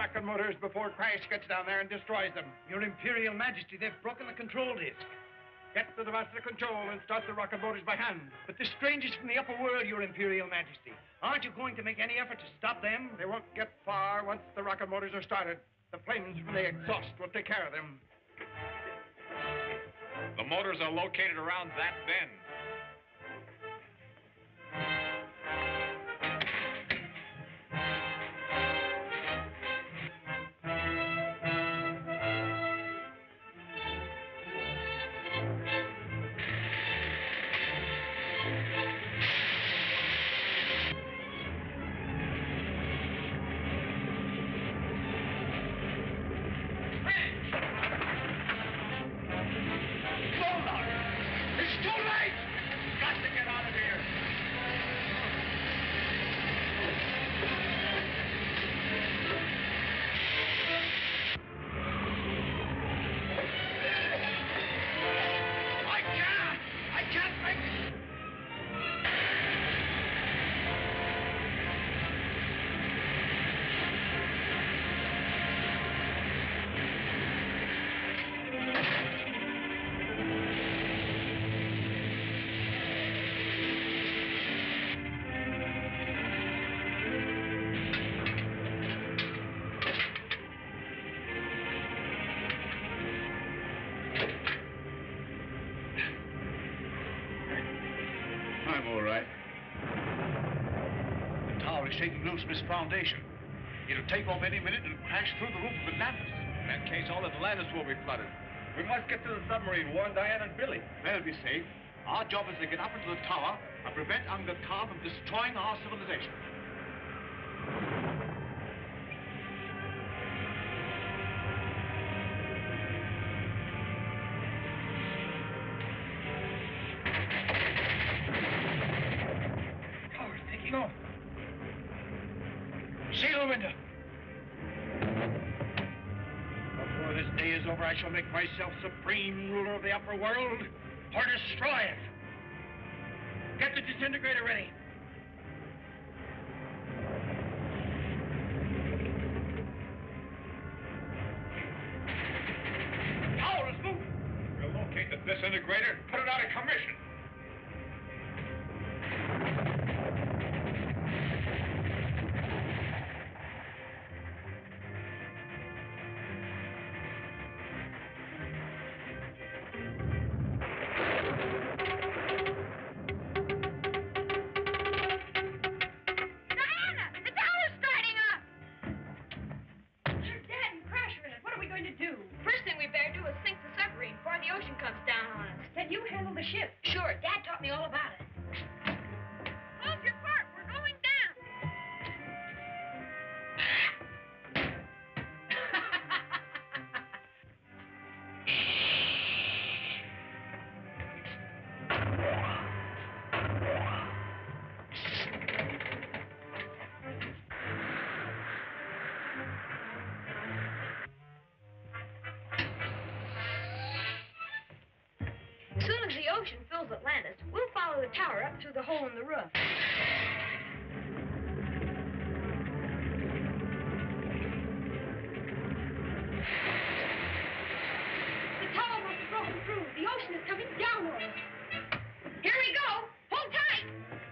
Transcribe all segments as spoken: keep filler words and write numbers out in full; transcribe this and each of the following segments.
rocket motors before Crash gets down there and destroys them. Your Imperial Majesty, they've broken the control disc. Get to the master control and start the rocket motors by hand. But the strangers from the upper world, Your Imperial Majesty. Aren't you going to make any effort to stop them? They won't get far once the rocket motors are started. The flames from the exhaust will take care of them. The motors are located around that bend. Shaking loose from its foundation. It'll take off any minute and crash through the roof of Atlantis. In that case, all Atlantis will be flooded. We must get to the submarine, warn Diane and Billy. They'll be safe. Our job is to get up into the tower and prevent Angkor Khan from destroying our civilization. Tower's taking off. Sail the window. Before this day is over, I shall make myself supreme ruler of the upper world, or destroy it. Get the disintegrator ready. Tower is moving. We'll locate the disintegrator and put it out of commission. As soon as the ocean fills Atlantis, we'll follow the tower up through the hole in the roof. The tower must have broken through. The ocean is coming down on us. Here we go. Hold tight.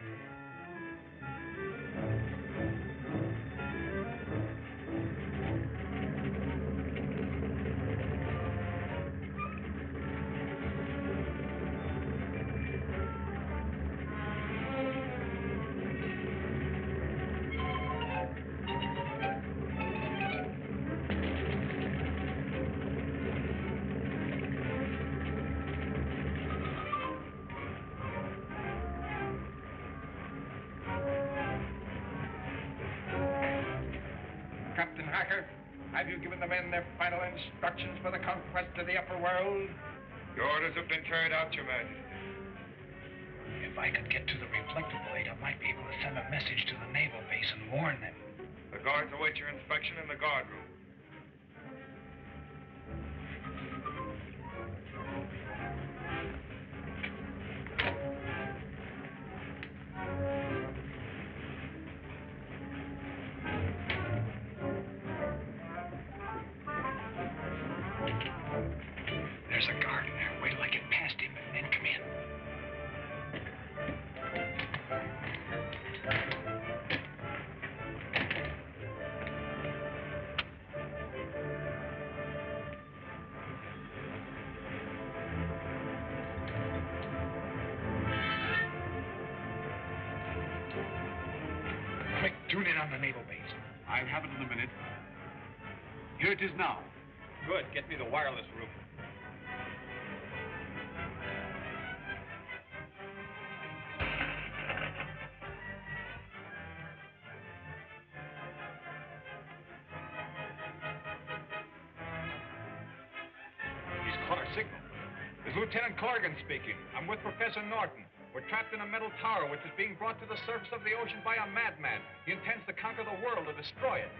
Captain Hacker, have you given the men their final instructions for the conquest of the upper world? The orders have been carried out, Your Majesty. If I could get to the reflector blade, I might be able to send a message to the naval base and warn them. The guards await your inspection in the guard room. Tune in on the naval base. I'll have it in a minute. Here it is now. Good. Get me the wireless room. He's caught our signal. This is Lieutenant Corrigan speaking. I'm with Professor Norton. We're trapped in a metal tower which is being brought to the surface of the ocean by a madman. He intends to conquer the world, to destroy it.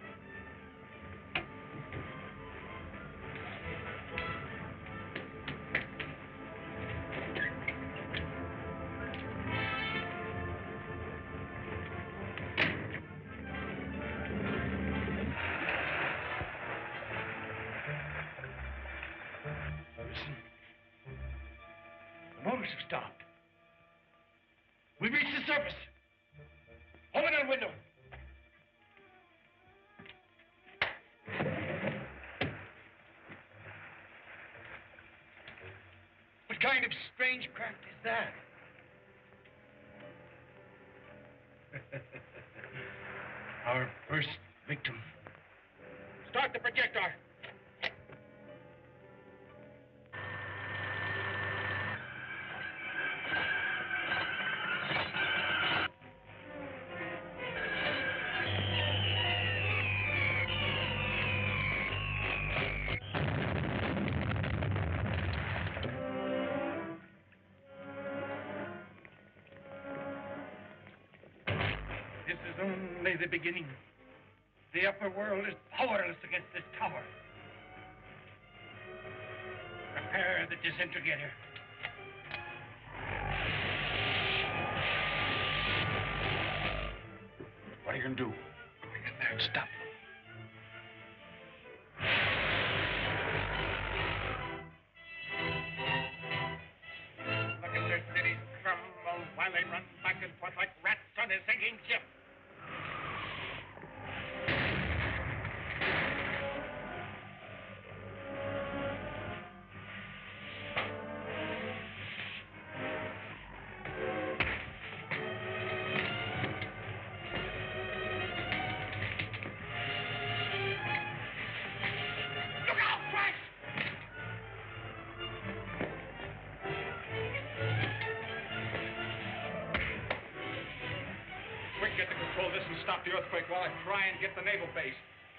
Listen. The motors have stopped. We've reached the surface. Open that window. What kind of strange craft is that? Our first victim. Start the projector. This is only the beginning. The upper world is powerless against this tower. Prepare the disintegrator. What are you going to do? Bring in there and stop them. Look at their cities crumble while they run back and forth like rats on a sinking ship. Look out, Frank! Quick, get to control this and stop the earthquake while I try and get the naval base.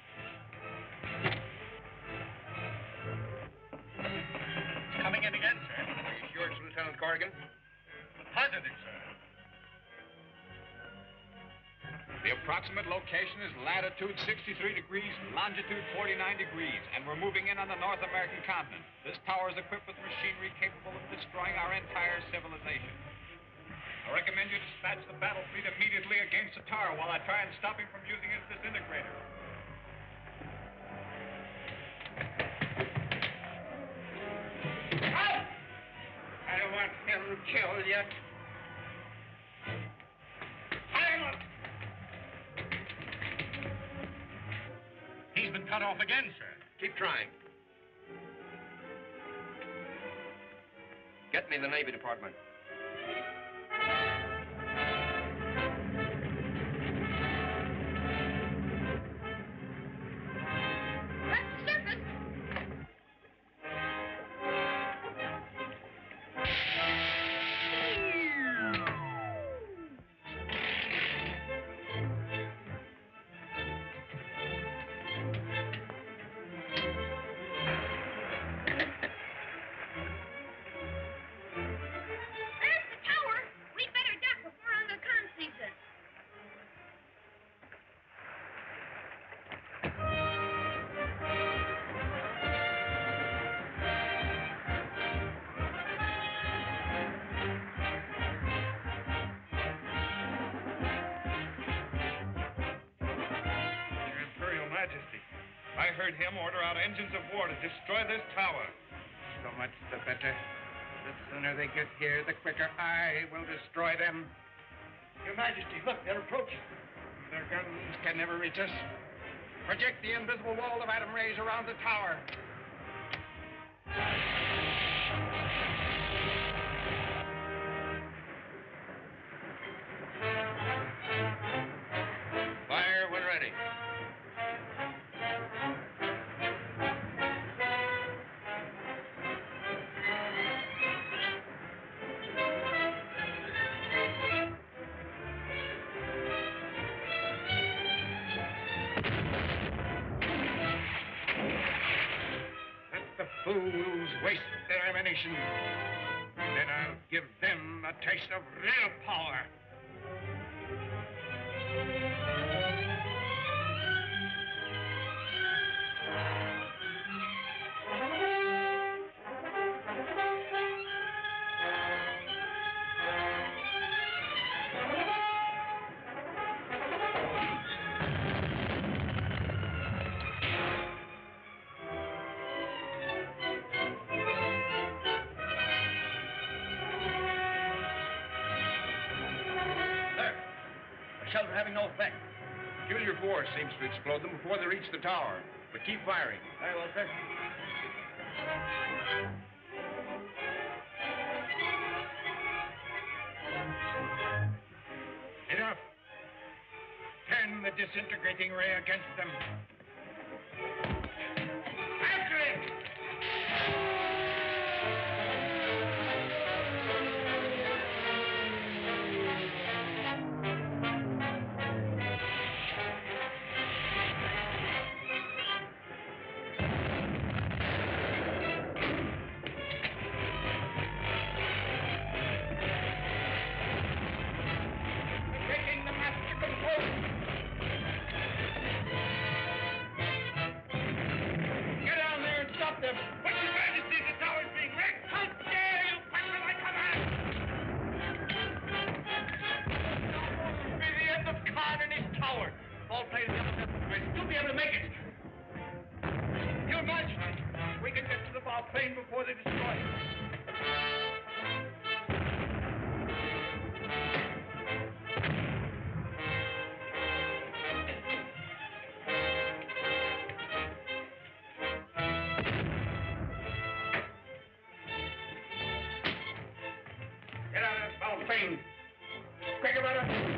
It's coming in again, sir. Are you sure it's Lieutenant Corrigan? Positive, sir. The approximate location is latitude sixty-three degrees, longitude forty-nine degrees, and we're moving in on the North American continent. This tower is equipped with machinery capable of destroying our entire civilization. I recommend you dispatch the battle fleet immediately against the tower while I try and stop him from using his disintegrator. Out! I don't want him killed yet. Silence! He's been cut off again, sir. Keep trying. Get me the Navy Department. That's the surface. There's the tower. We'd better duck before Uncle Con sees us. Your Imperial Majesty, I heard him order out engines of war to destroy this tower. So much the better. The sooner they get here, the quicker I will destroy them. Your Majesty, look, they're approaching. Their guns can never reach us. Project the invisible wall of atom rays around the tower. fools waste their ammunition. Then I'll give them a taste of real power. Shells are having no effect. Peculiar force seems to explode them before they reach the tower. But keep firing. Very well, sir. Enough. Turn the disintegrating ray against them. After it! Before they destroy it. Get out of this foul plane. Quick about it.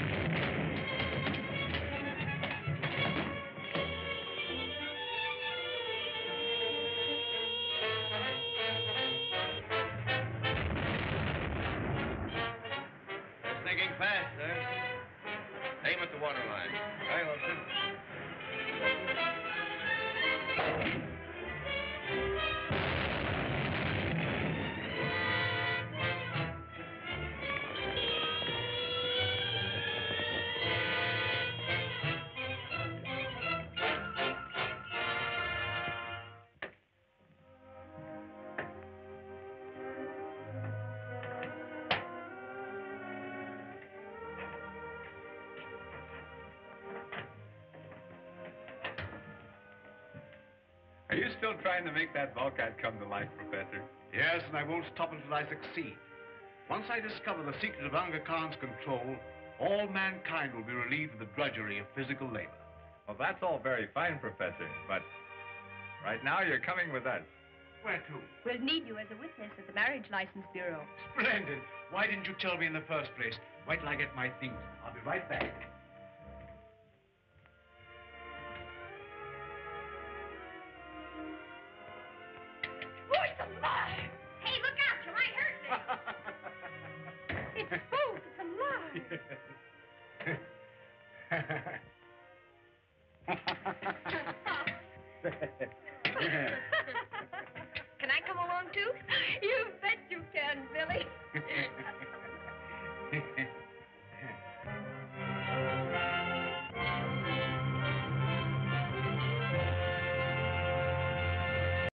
Fast, sir. Aim at the waterline. Very well, sir. Are you still trying to make that Vulcan come to life, Professor? Yes, and I won't stop until I succeed. Once I discover the secret of Aga Khan's control, all mankind will be relieved of the drudgery of physical labor. Well, that's all very fine, Professor, but right now you're coming with us. Where to? We'll need you as a witness at the Marriage License Bureau. Splendid. Why didn't you tell me in the first place? Wait till I get my things. I'll be right back.